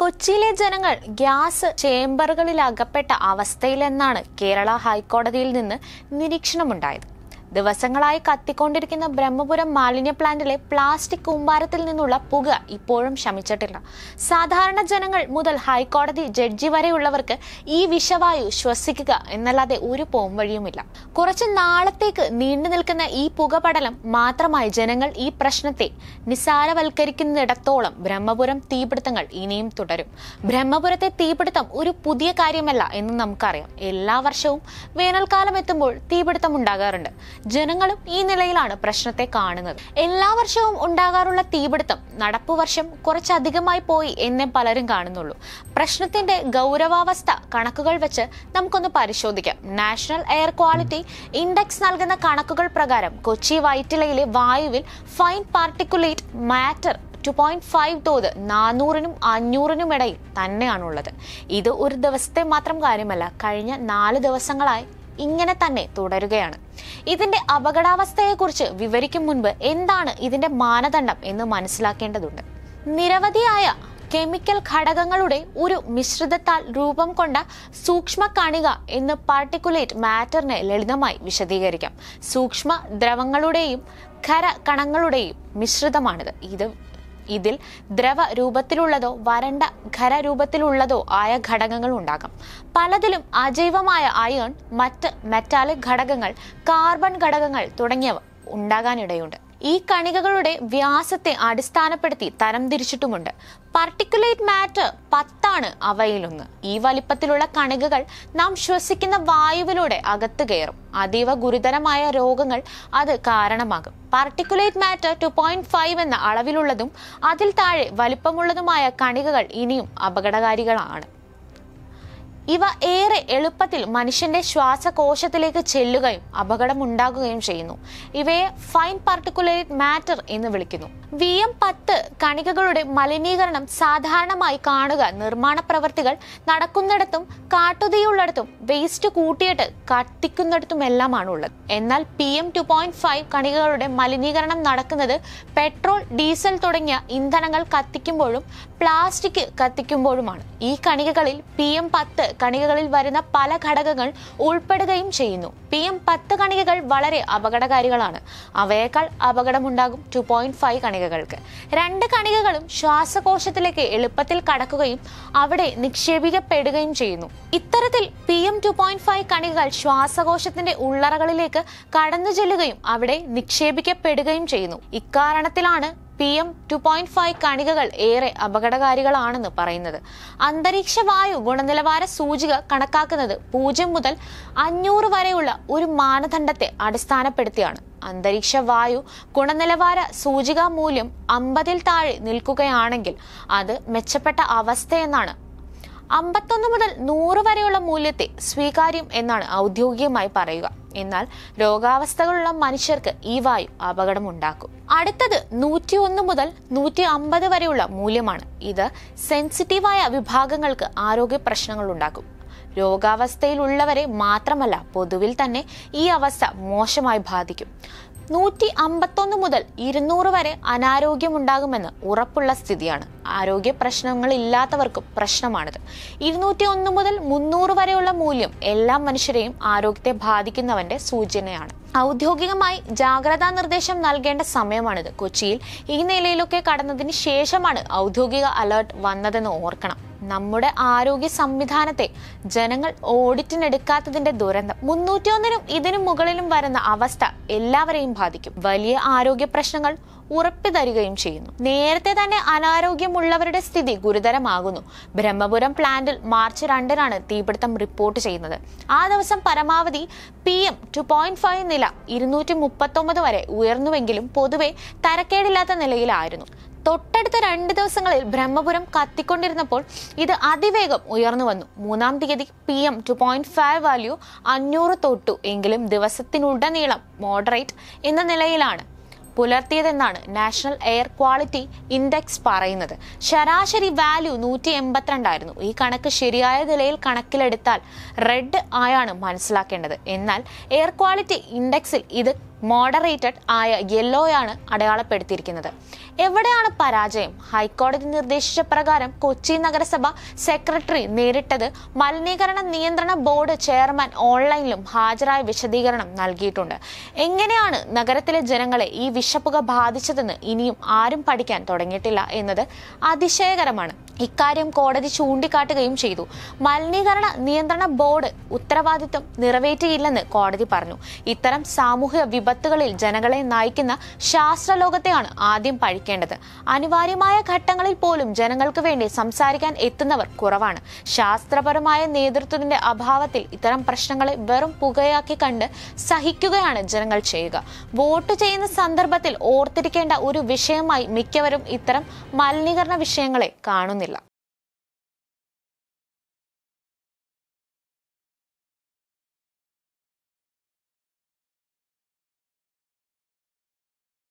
കൊച്ചിയിലെ ജനങ്ങൾ ഗ്യാസ് ചേംബറുകളിൽ അകപ്പെട്ട അവസ്ഥയിലെന്നാണ് കേരള ഹൈക്കോടതിയിൽ നിന്ന് നിരീക്ഷണമുണ്ടായത്. ദിവസങ്ങളായി കത്തിക്കൊണ്ടിരിക്കുന്ന ബ്രഹ്മപുരം മാലിന്യ പ്ലാന്റിലെ പ്ലാസ്റ്റിക് കൂമ്പാരത്തിൽ നിന്നുള്ള പുക ഇപ്പോഴും ശമിച്ചിട്ടില്ല. സാധാരണ ജനങ്ങൾ മുതൽ ഹൈക്കോടതി ജഡ്ജി വരെയുള്ളവർക്ക് ഈ വിഷവായു ശ്വസിക്കുക എന്നല്ലാതെ ഒരു പോംവഴിയുമില്ല. കുറച്ച് നാളത്തേക്ക് നീണ്ടു നിൽക്കുന്ന ഈ പുകപടലം മാത്രമായി ജനങ്ങൾ ഈ പ്രശ്നത്തെ നിസാരവൽക്കരിക്കുന്നിടത്തോളം ബ്രഹ്മപുരം തീപിടുത്തങ്ങൾ ഇനിയും തുടരും. ബ്രഹ്മപുരത്തെ തീപിടുത്തം ഒരു പുതിയ കാര്യമല്ല എന്ന് നമുക്കറിയാം. എല്ലാ വർഷവും വേനൽക്കാലം എത്തുമ്പോൾ തീപിടുത്തം ഉണ്ടാകാറുണ്ട്. ജനങ്ങളും ഈ നിലയിലാണ് പ്രശ്നത്തെ കാണുന്നത്. എല്ലാ വർഷവും ഉണ്ടാകാറുള്ള തീപിടുത്തം നടപ്പു വർഷം കുറച്ചധികമായി പോയി എന്നേ പലരും കാണുന്നുള്ളൂ. പ്രശ്നത്തിന്റെ ഗൗരവാവസ്ഥ കണക്കുകൾ വെച്ച് നമുക്കൊന്ന് പരിശോധിക്കാം. നാഷണൽ എയർ ക്വാളിറ്റി ഇൻഡെക്സ് നൽകുന്ന കണക്കുകൾ പ്രകാരം കൊച്ചി വൈറ്റിലയിലെ വായുവിൽ ഫൈൻ പാർട്ടിക്കുലേറ്റ് മാറ്റർ 2.5 തോത് 400-നും 500-നും ഇടയിൽ തന്നെയാണുള്ളത്. ഇത് ഒരു ദിവസത്തെ മാത്രം കാര്യമല്ല, കഴിഞ്ഞ 4 ദിവസങ്ങളായി ഇങ്ങനെ തന്നെ തുടരുകയാണ്. ഇതിന്റെ അപകടാവസ്ഥയെക്കുറിച്ച് വിവരിക്കും മുൻപ് എന്താണ് ഇതിന്റെ മാനദണ്ഡം എന്ന് മനസ്സിലാക്കേണ്ടതുണ്ട്. നിരവധിയായ കെമിക്കൽ ഘടകങ്ങളുടെ ഒരു മിശ്രിതത്താൽ രൂപം കൊണ്ട സൂക്ഷ്മ കണിക എന്ന് പാർട്ടിക്കുലേറ്റ് മാറ്ററിനെ ലളിതമായി വിശദീകരിക്കാം. സൂക്ഷ്മ ദ്രവങ്ങളുടെയും ഖര കണങ്ങളുടെയും മിശ്രിതമാണിത്. ഇതിൽ ദ്രവ രൂപത്തിലുള്ളതോ വരണ്ട ഖരരൂപത്തിലുള്ളതോ ആയ ഘടകങ്ങൾ ഉണ്ടാകാം. പലതിലും അജൈവമായ അയൺ, മറ്റ് മെറ്റാലിക് ഘടകങ്ങൾ, കാർബൺ ഘടകങ്ങൾ തുടങ്ങിയവ ഉണ്ടാകാനിടയുണ്ട്. ഈ കണികകളുടെ വ്യാസത്തെ അടിസ്ഥാനപ്പെടുത്തി തരംതിരിച്ചിട്ടുമുണ്ട്. പാർട്ടിക്കുലേറ്റ് മാറ്റർ 10 അവയിലൊന്ന്. ഈ വലിപ്പത്തിലുള്ള കണികകൾ നാം ശ്വസിക്കുന്ന വായുവിലൂടെ അകത്ത് കയറും. അതീവ ഗുരുതരമായ രോഗങ്ങൾ അത് കാരണമാകും. പാർട്ടിക്കുലേറ്റ് മാറ്റർ 2.5 എന്ന അളവിലുള്ളതും അതിൽ താഴെ വലിപ്പമുള്ളതുമായ കണികകൾ ഇനിയും അപകടകാരികളാണ്. ഇവ ഏറെ എളുപ്പത്തിൽ മനുഷ്യന്റെ ശ്വാസകോശത്തിലേക്ക് ചെല്ലുകയും അപകടമുണ്ടാക്കുകയും ചെയ്യുന്നു. ഇവയെ ഫൈൻ പാർട്ടിക്കുലേറ്റ് മാറ്റർ എന്ന് വിളിക്കുന്നു. VM10 കണികകളുടെ മലിനീകരണം സാധാരണമായി കാണുക നിർമ്മാണ പ്രവൃത്തികൾ നടക്കുന്നിടത്തും കാട്ടുതീയുള്ളിടത്തും വേസ്റ്റ് കൂട്ടിയിട്ട് കത്തിക്കുന്നിടത്തുമെല്ലാമാണ് ഉള്ളത്. എന്നാൽ PM2.5 കണികകളുടെ മലിനീകരണം നടക്കുന്നത് പെട്രോൾ, ഡീസൽ തുടങ്ങിയ ഇന്ധനങ്ങൾ കത്തിക്കുമ്പോഴും പ്ലാസ്റ്റിക് കത്തിക്കുമ്പോഴുമാണ്. ഈ കണികകളിൽ PM10 കണികകളിൽ വരുന്ന പല ഘടകങ്ങൾ ഉൾപ്പെടുകയും ചെയ്യുന്നു. PM10 കണികകൾ വളരെ അപകടകാരികളാണ്. അവയേക്കാൾ അപകടമുണ്ടാകും 2.5 കണികകൾക്ക്. 2 കണികകളും ശ്വാസകോശത്തിലേക്ക് എളുപ്പത്തിൽ കടക്കുകയും അവിടെ നിക്ഷേപിക്കപ്പെടുകയും ചെയ്യുന്നു. ഇത്തരത്തിൽ PM2.5 കണികകൾ ശ്വാസകോശത്തിന്റെ ഉള്ളറകളിലേക്ക് കടന്നു ചെല്ലുകയും അവിടെ നിക്ഷേപിക്കപ്പെടുകയും ചെയ്യുന്നു. ഇക്കാരണത്തിലാണ് PM2.5 കണികകൾ ഏറെ അപകടകാരികളാണെന്ന് പറയുന്നത്. അന്തരീക്ഷ വായു ഗുണനിലവാര സൂചിക കണക്കാക്കുന്നത് 0 മുതൽ 500 വരെയുള്ള ഒരു മാനദണ്ഡത്തെ അടിസ്ഥാനപ്പെടുത്തിയാണ്. അന്തരീക്ഷ വായു ഗുണനിലവാര സൂചികാ മൂല്യം 50-ൽ താഴെ നിൽക്കുകയാണെങ്കിൽ അത് മെച്ചപ്പെട്ട അവസ്ഥയെന്നാണ്. 51 മുതൽ 100 വരെയുള്ള മൂല്യത്തെ സ്വീകാര്യം എന്നാണ് ഔദ്യോഗികമായി പറയുക. എന്നാൽ രോഗാവസ്ഥകളുള്ള മനുഷ്യർക്ക് ഈ വായു അപകടമുണ്ടാക്കും. അടുത്തത് 101 മുതൽ 150 വരെയുള്ള മൂല്യമാണ്. ഇത് സെൻസിറ്റീവായ വിഭാഗങ്ങൾക്ക് ആരോഗ്യ പ്രശ്നങ്ങൾ ഉണ്ടാക്കും. രോഗാവസ്ഥയിലുള്ളവരെ മാത്രമല്ല, പൊതുവിൽ തന്നെ ഈ അവസ്ഥ മോശമായി ബാധിക്കും. 151 മുതൽ 200 വരെ അനാരോഗ്യമുണ്ടാകുമെന്ന് ഉറപ്പുള്ള സ്ഥിതിയാണ്. ആരോഗ്യ പ്രശ്നങ്ങളില്ലാത്തവർക്കും പ്രശ്നമാണിത്. 201 മുതൽ 300 വരെയുള്ള മൂല്യം എല്ലാ മനുഷ്യരെയും ആരോഗ്യത്തെ ബാധിക്കുന്നവന്റെ സൂചനയാണ്. ഔദ്യോഗികമായി ജാഗ്രതാ നിർദ്ദേശം നൽകേണ്ട സമയമാണിത്. കൊച്ചിയിൽ ഈ നിലയിലൊക്കെ കടന്നതിന് ശേഷമാണ് ഔദ്യോഗിക അലേർട്ട് വന്നതെന്ന് ഓർക്കണം. നമ്മുടെ ആരോഗ്യ സംവിധാനത്തെ ജനങ്ങൾ ഓഡിറ്റിനെടുക്കാത്തതിന്റെ ദുരന്തം 301-നും ഇതിനും മുകളിലും വരുന്ന അവസ്ഥ എല്ലാവരെയും ബാധിക്കും. വലിയ ആരോഗ്യ പ്രശ്നങ്ങൾ ഉറപ്പുതരികയും ചെയ്യുന്നു. നേരത്തെ തന്നെ അനാരോഗ്യമുള്ളവരുടെ സ്ഥിതി ഗുരുതരമാകുന്നു. ബ്രഹ്മപുരം പ്ലാന്റിൽ മാർച്ച് 2-നാണ് തീപിടുത്തം റിപ്പോർട്ട് ചെയ്യുന്നത്. ആ ദിവസം പരമാവധി PM2.5 നില 239 വരെ ഉയർന്നുവെങ്കിലും പൊതുവെ തരക്കേടില്ലാത്ത നിലയിലായിരുന്നു. തൊട്ടടുത്ത 2 ദിവസങ്ങളിൽ ബ്രഹ്മപുരം കത്തിക്കൊണ്ടിരുന്നപ്പോൾ ഇത് അതിവേഗം ഉയർന്നു വന്നു. 3-ാം തീയതി PM2.5 വാല്യൂ 500 തൊട്ടു. എങ്കിലും ദിവസത്തിനുടനീളം മോഡറേറ്റ് എന്ന നിലയിലാണ് പുലർത്തിയതെന്നാണ് നാഷണൽ എയർ ക്വാളിറ്റി ഇൻഡെക്സ് പറയുന്നത്. ശരാശരി വാല്യൂ 182 ആയിരുന്നു. ഈ കണക്ക് ശരിയായ നിലയിൽ കണക്കിലെടുത്താൽ റെഡ് ആയാണ് മനസ്സിലാക്കേണ്ടത്. എന്നാൽ എയർ ക്വാളിറ്റി ഇൻഡെക്സിൽ ഇത് മോഡറേറ്റഡ് ആയ യെല്ലോയാണ് അടയാളപ്പെടുത്തിയിരിക്കുന്നത്. എവിടെയാണ് പരാജയം? ഹൈക്കോടതി നിർദ്ദേശിച്ച പ്രകാരം കൊച്ചി നഗരസഭ സെക്രട്ടറി നേരിട്ടത് മലിനീകരണ നിയന്ത്രണ ബോർഡ് ചെയർമാൻ ഓൺലൈനിലും ഹാജരായ വിശദീകരണം നൽകിയിട്ടുണ്ട്. എങ്ങനെയാണ് നഗരത്തിലെ ജനങ്ങളെ ഈ വിഷപ്പുക ബാധിച്ചതെന്ന് ഇനിയും ആരും പഠിക്കാൻ തുടങ്ങിയിട്ടില്ല എന്നത് അതിശയകരമാണ്. ഇക്കാര്യം കോടതി ചൂണ്ടിക്കാട്ടുകയും ചെയ്തു. മലിനീകരണ നിയന്ത്രണ ബോർഡ് ഉത്തരവാദിത്വം നിറവേറ്റിയില്ലെന്ന് കോടതി പറഞ്ഞു. ഇത്തരം സാമൂഹിക വിപത്തുകളിൽ ജനങ്ങളെ നയിക്കുന്ന ശാസ്ത്രലോകത്തെയാണ് ആദ്യം പഴിക്കേണ്ടത്. അനിവാര്യമായ ഘട്ടങ്ങളിൽ പോലും ജനങ്ങൾക്ക് വേണ്ടി സംസാരിക്കാൻ എത്തുന്നവർ കുറവാണ്. ശാസ്ത്രപരമായ നേതൃത്വത്തിന്റെ അഭാവത്തിൽ ഇത്തരം പ്രശ്നങ്ങളെ വെറും പുകയാക്കി കണ്ട് സഹിക്കുകയാണ് ജനങ്ങൾ ചെയ്യുക. വോട്ട് ചെയ്യുന്ന സന്ദർഭത്തിൽ ഓർത്തിരിക്കേണ്ട ഒരു വിഷയമായി മിക്കവരും ഇത്തരം മലിനീകരണ വിഷയങ്ങളെ കാണുന്നില്ല.